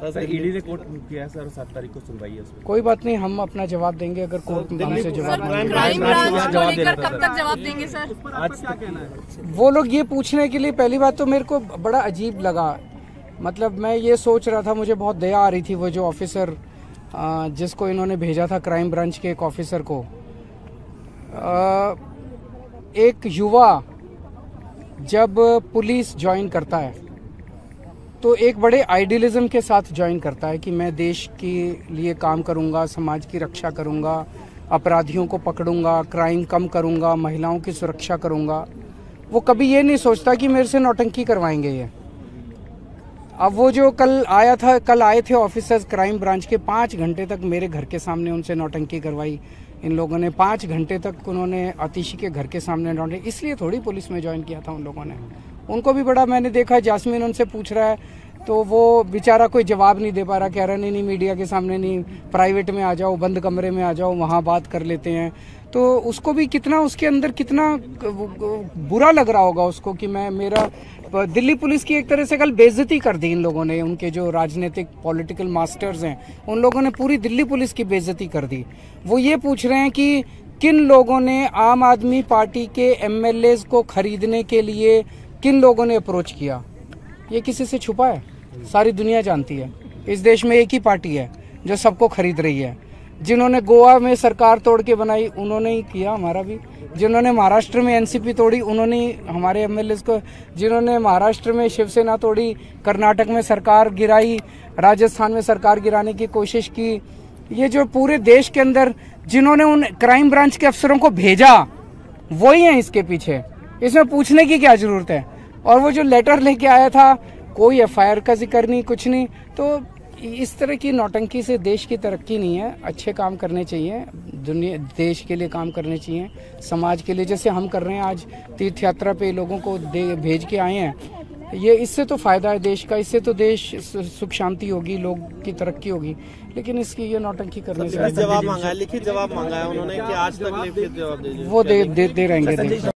Sir ED ने court किया है सर, 7 तारीख को सुनवाई है उसमें। कोई बात नहीं, हम अपना जवाब देंगे अगर कोर्ट हमसे जवाब क्राइम ब्रांच को लेकर कब तक जवाब देंगे सर? आज क्या कहना है? वो लोग ये पूछने के लिए, पहली बात तो मेरे को बड़ा अजीब लगा, मतलब मैं ये सोच रहा था, मुझे बहुत दया आ रही थी वो जो ऑफिसर जिसको इन्होंने भेजा था, क्राइम ब्रांच के एक ऑफिसर को, एक युवा जब पुलिस ज्वाइन करता है तो एक बड़े आइडियलिज्म के साथ ज्वाइन करता है कि मैं देश के लिए काम करूंगा, समाज की रक्षा करूंगा, अपराधियों को पकड़ूंगा, क्राइम कम करूंगा, महिलाओं की सुरक्षा करूंगा। वो कभी ये नहीं सोचता कि मेरे से नौटंकी करवाएंगे ये। अब वो जो कल आए थे ऑफिसर्स क्राइम ब्रांच के, 5 घंटे तक मेरे घर के सामने उनसे नौटंकी करवाई इन लोगों ने। 5 घंटे तक उन्होंने आतिशी के घर के सामने नौटंकी, इसलिए थोड़ी पुलिस में ज्वाइन किया था उन लोगों ने। उनको भी बड़ा, मैंने देखा जास्मीन उनसे पूछ रहा है तो वो बेचारा कोई जवाब नहीं दे पा रहा, कह रहा नहीं मीडिया के सामने नहीं, प्राइवेट में आ जाओ, बंद कमरे में आ जाओ, वहाँ बात कर लेते हैं। तो उसको भी कितना, उसके अंदर कितना बुरा लग रहा होगा उसको कि मेरा दिल्ली पुलिस की एक तरह से कल बेइज्जती कर दी इन लोगों ने। उनके जो राजनीतिक पॉलिटिकल मास्टर्स हैं उन लोगों ने पूरी दिल्ली पुलिस की बेइज्जती कर दी। वो ये पूछ रहे हैं कि किन लोगों ने आम आदमी पार्टी के एमएलए को खरीदने के लिए किन लोगों ने अप्रोच किया। ये किसी से छुपा है? सारी दुनिया जानती है। इस देश में एक ही पार्टी है जो सबको खरीद रही है। जिन्होंने गोवा में सरकार तोड़ के बनाई उन्होंने ही किया, हमारा भी। जिन्होंने महाराष्ट्र में एनसीपी तोड़ी उन्होंने ही हमारे एमएलए को, जिन्होंने महाराष्ट्र में शिवसेना तोड़ी, कर्नाटक में सरकार गिराई, राजस्थान में सरकार गिराने की कोशिश की, ये जो पूरे देश के अंदर जिन्होंने उन क्राइम ब्रांच के अफसरों को भेजा वही है इसके पीछे। इसमें पूछने की क्या जरूरत है? और वो जो लेटर लेके आया था, कोई एफआईआर का जिक्र नहीं, कुछ नहीं। तो इस तरह की नौटंकी से देश की तरक्की नहीं है। अच्छे काम करने चाहिए, दुनिया देश के लिए काम करने चाहिए, समाज के लिए, जैसे हम कर रहे हैं। आज तीर्थ यात्रा पे लोगों को भेज के आए हैं, ये इससे तो फायदा है देश का, इससे तो देश सुख शांति होगी, लोग की तरक्की होगी। लेकिन इसकी ये नौटंकी करने से जवाब मांगा है, लिखित जवाब मांगा है उन्होंने कि आज तक लिखित जवाब दे, वो दे रहेंगे।